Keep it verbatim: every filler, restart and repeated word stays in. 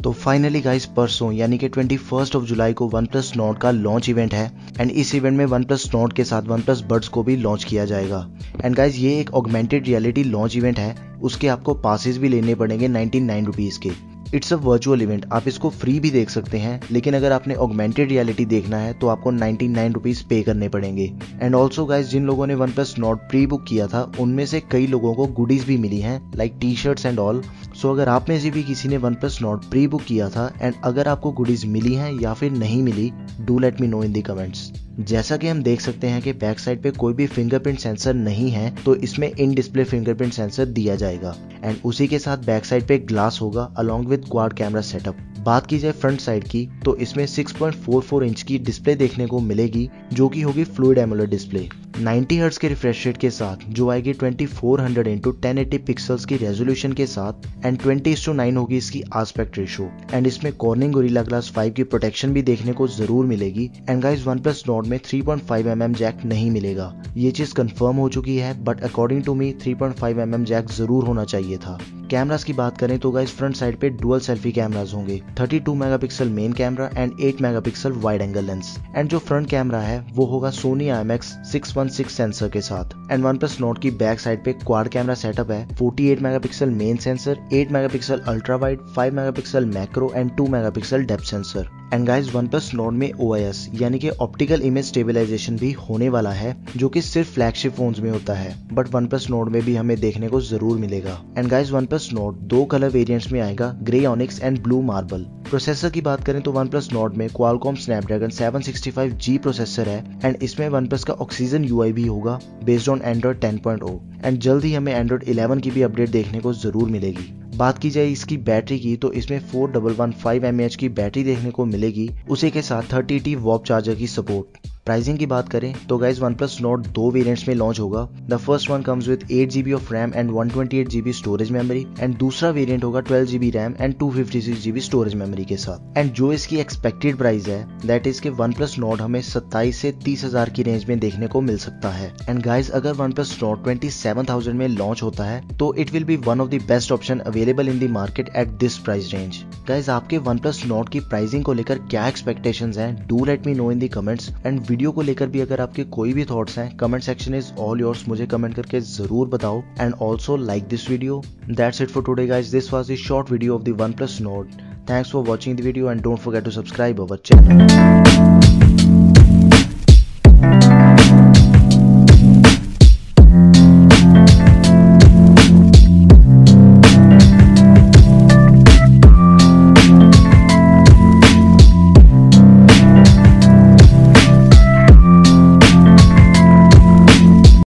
तो finally guys परसों यानी कि ट्वेंटी फर्स्ट ऑफ जुलाई को वन प्लस नॉट का लॉन्च इवेंट है एंड इस इवेंट में वन प्लस नॉट के साथ वन प्लस बड्स को भी लॉन्च किया जाएगा। एंड गाइस ये एक ऑगमेंटेड रियलिटी लॉन्च इवेंट है, उसके आपको पासेस भी लेने पड़ेंगे नाइन्टी नाइन रुपीज के। इट्स अ वर्चुअल इवेंट, आप इसको फ्री भी देख सकते हैं, लेकिन अगर आपने ऑगमेंटेड रियलिटी देखना है तो आपको नाइन्टी नाइन रुपीज पे करने पड़ेंगे। एंड ऑल्सो गाइस जिन लोगों ने OnePlus Nord pre book किया था उनमें से कई लोगों को गुडीज भी मिली हैं like T shirts and all. So अगर आप में से भी किसी ने OnePlus Nord pre book किया था एंड अगर आपको गुडीज मिली हैं या फिर नहीं मिली, do let me know in the comments. जैसा कि हम देख सकते हैं कि बैक साइड पे कोई भी फिंगरप्रिंट सेंसर नहीं है, तो इसमें इन डिस्प्ले फिंगरप्रिंट सेंसर दिया जाएगा एंड उसी के साथ बैक साइड पे ग्लास होगा along with quad camera setup. बात की जाए फ्रंट साइड की तो इसमें six point four four inch की डिस्प्ले देखने को मिलेगी जो कि होगी fluid AMOLED display ninety hertz के रिफ्रेश रेट के साथ, जो आएगी twenty four hundred into ten eighty pixels की रेजोल्यूशन के साथ and twenty is to nine होगी इसकी आस्पेक्ट रेशो। एंड इसमें कॉर्निंग गोरिल्ला ग्लास फाइव की प्रोटेक्शन भी देखने को जरूर मिलेगी। And guys OnePlus Nord में three point five M M jack नहीं मिलेगा, ये चीज कंफर्म हो चुकी है, but according to me three point five M M jack जरूर होना चाहिए था। कैमरास की बात करें तो गाइस फ्रंट साइड पे डुअल सेल्फी कैमरास होंगे, thirty two megapixel main camera and eight megapixel wide angle lens. And जो फ्रंट कैमरा है वो होगा Sony I M X six one six sensor के साथ। एंड वन प्लस नॉट की back side पे quad camera setup है, forty eight megapixel main sensor, eight megapixel ultra wide, five megapixel macro and two megapixel depth sensor. And guys OnePlus Nord में O I S यानी कि optical image stabilization भी होने वाला है, जो कि सिर्फ फ्लैगशिप फोन्स में होता है, बट वन प्लस नॉट में भी हमें देखने को जरूर मिलेगा। And guys OnePlus Nord दो कलर वेरिएंट्स में आएगा, grey onyx and blue marble. Processor की बात करें तो वन प्लस नॉट में Qualcomm Snapdragon seven sixty five G processor है एंड इसमें वन प्लस का ऑक्सीजन यू आई भी होगा based on Android ten point O. And जल्द ही हमें एंड्रॉइड इलेवन की भी अपडेट देखने को जरूर मिलेगी। बात की जाए इसकी बैटरी की तो इसमें four one one five M A H की बैटरी देखने को मिलेगी, उसी के साथ थर्टी टी वॉप चार्जर की सपोर्ट। प्राइसिंग की बात करें तो गाइस वन प्लस नॉट दो वेरिएंट्स में लॉन्च होगा। The first one comes with eight GB of RAM and one twenty eight GB storage memory and दूसरा वेरिएंट होगा twelve GB RAM and two fifty six GB storage memory के साथ। And जो इसकी expected price है that is के OnePlus Nord हमें सत्ताईस से तीस हजार की रेंज में देखने को मिल सकता है। एंड गाइस अगर OnePlus Nord twenty seven thousand में लॉन्च होता है तो it will be one of the best option available in the market at this price range. Guys आपके वन प्लस नॉट की प्राइसिंग को लेकर क्या एक्सपेक्टेशंस हैं, do let me know in the comments. And video को लेकर भी अगर आपके कोई भी थॉट्स हैं, comment section is all yours, मुझे कमेंट करके जरूर बताओ। And also like this video. That's it for today guys, this was the short video of the OnePlus Nord. Thanks for watching the video and don't forget to subscribe our channel.